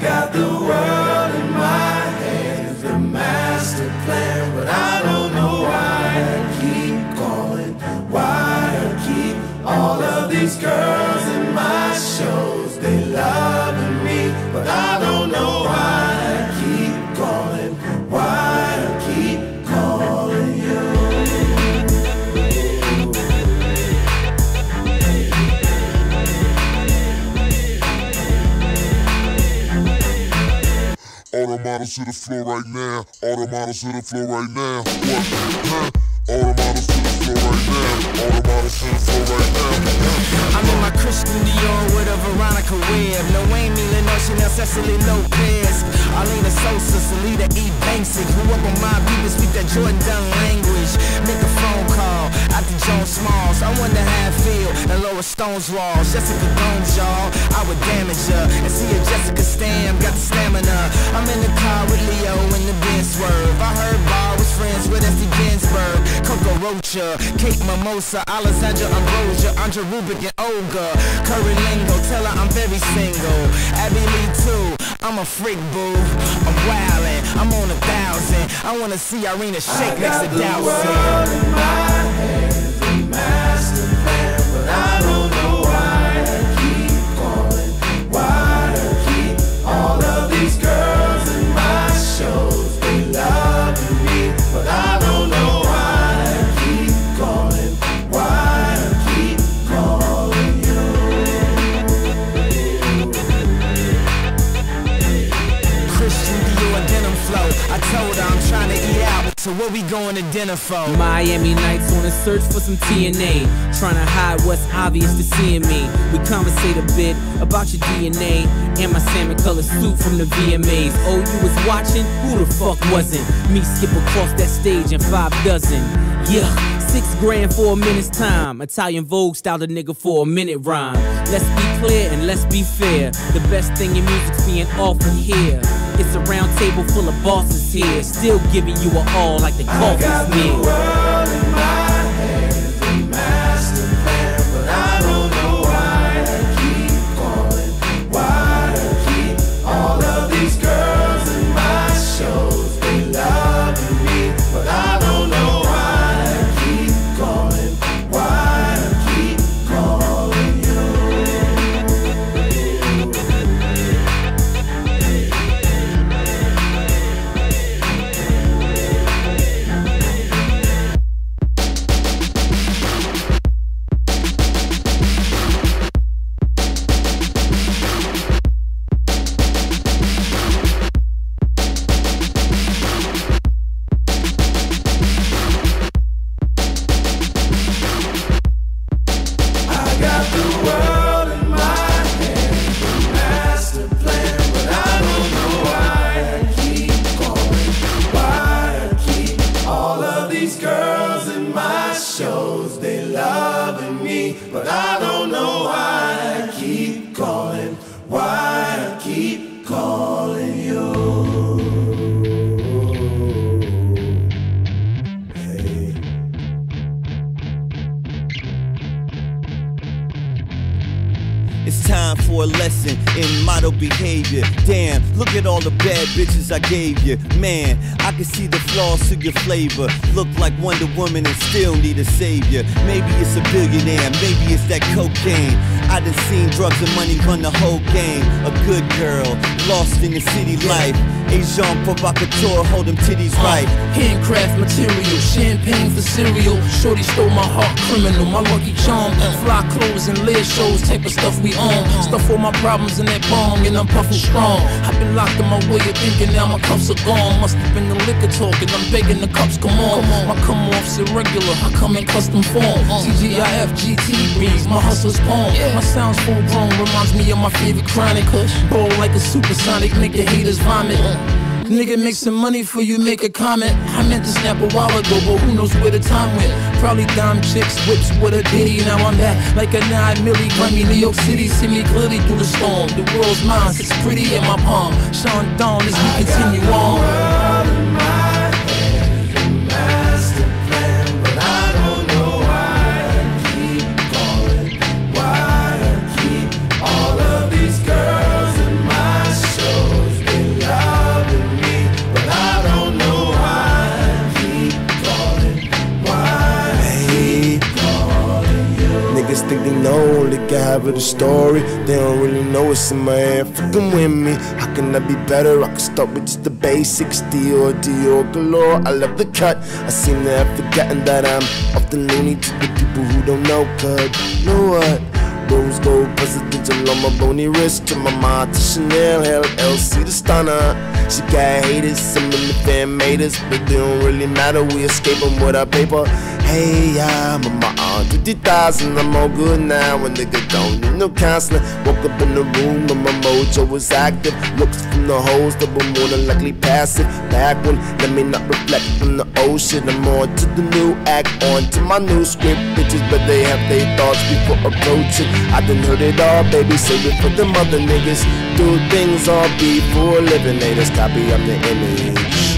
got the world in my hands, the master plan, but I don't know why I keep calling, why I keep all of these girls in my shows. They loving me, but I don't know why I keep calling, why I keep calling you. All the models to the floor right now. All the models to the floor right now. What? Huh? All the models to the floor right now. All the models to the floor right now. I'm in my Christian Dior with a Veronica Webb. No Amy Leno, Chanel, Cecily Lopez. Arlena Sosa, Salida E. Banksy. Grew up on my beat and speak that Jordan Dunn language. Make a phone call out to Joan Smalls. I wonder how it feel and Laura Stone's walls. Jessica Jones, y'all, I would damage her. And see if Jessica Stam got the stamina. I'm in the car with Leo in the Benz swerve. I heard Bar was friends with Esty Ginsburg, Coco Rocha, Kate Mimosa, Alessandra Ambrosia, Andre Rubik and Olga, Curry Lingo, tell her I'm very single. Abby Lee too, I'm a freak boo. I'm wildin', I'm on 1,000. I wanna see Irina shake next to Dowson. I got the world in my hands, the master plan, but I don't know why I keep calling, why I keep all of these girls in my shows. They loving me, but I don't know why I keep calling, why I keep calling you. Christian Dior denim flow. I told her I'm trying to eat out, so what we going to dinner for? Miami Nights on a search for some TNA, trying to hide what's obvious to seeing me. We conversate a bit about your DNA and my salmon colored suit from the VMAs. Oh, you was watching? Who the fuck wasn't? Me skip across that stage in 5 dozen. Yeah, 6 grand for a minute's time. Italian Vogue styled a nigga for a minute rhyme. Let's be clear and let's be fair. The best thing in music's being offered here. It's a round table full of bosses here, still giving you a all like the coffee's near. I got the world in my hands, the master plan, but I don't know why I keep calling, why I keep all of these girls in my shows. They loving me, but I don't know why I keep calling, why I keep calling you. But I don't know why I keep calling, why I keep calling you. Hey. It's time for a lesson in model behavior. Damn, look at all the bad bitches I gave you. Man, I can see the flaws to your flavor. Look like Wonder Woman and still need a savior. Maybe it's a billionaire, maybe it's that cocaine. I done seen drugs and money run the whole game. A good girl, lost in the city life. Asian provocateur, hold them titties right. Handcraft material, champagne for cereal. Shorty stole my heart, criminal, my lucky charm. Fly clothes and lead shows, type of stuff we own. Stuff all my problems in that bong and I'm puffin' strong. I've been locked in my way of thinking, now my cups are gone. Must have been the liquor talking, I'm begging the cups, come on. My come off's irregular, I come in custom form. TGIF, GT breeze, my hustler's poem. My sound's full grown, reminds me of my favorite chronic. Ball like a supersonic, make the haters vomit. Nigga make some money for you, make a comment. I meant to snap a while ago, but who knows where the time went. Probably dime chicks, whips with a ditty. Now I'm back like a 9 milli Grammy. New York City, see me clearly through the storm. The world's mine, sits pretty in my palm. Sean Dawn as we continue on. All of these girls in my show. whatever the story, they don't really know what's in my head. Fucking with me, how can I be better? I can start with just the basics. Dior, Dior galore, I love the cut. I seem to have forgotten that I'm often loony to the people who don't know. Cause you know what? Rose gold presidential on my bony wrist. To my mind to Chanel, hell LC the stunner. She got haters, some in the fan made us, but they don't really matter, we escape them with our paper. Hey, I'm on my aunt 50,000, I'm all good now. When nigga don't need no counseling. Woke up in the room and my mojo was active. Looks from the hoes that were more than likely passive. Back when, let me not reflect from the old shit. I'm on to the new act, on to my new script. Bitches, but they have their thoughts before approaching. I done heard it all, baby, save it for them other niggas. Do things all before living, they just copy, I'm the image.